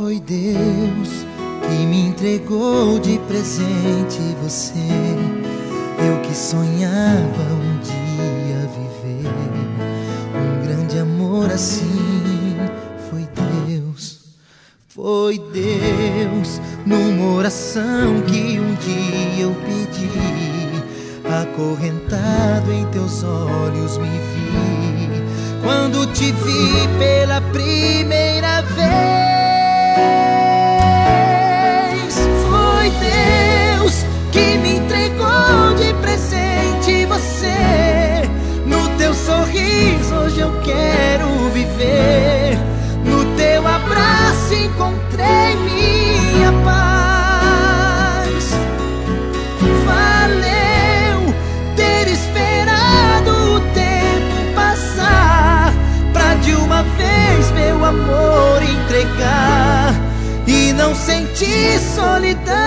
Foi Deus que me entregou de presente você. Eu que sonhava um dia viver um grande amor assim. Foi Deus, foi Deus, numa oração que um dia eu pedi. Acorrentado em teus olhos me vi, quando te vi pela primeira vez. Foi Deus que me entregou de presente você. No teu sorriso hoje eu quero viver, no teu abraço encontrei minha paz. Valeu ter esperado o tempo passar, pra de uma vez meu amor entregar e não sentir solidão.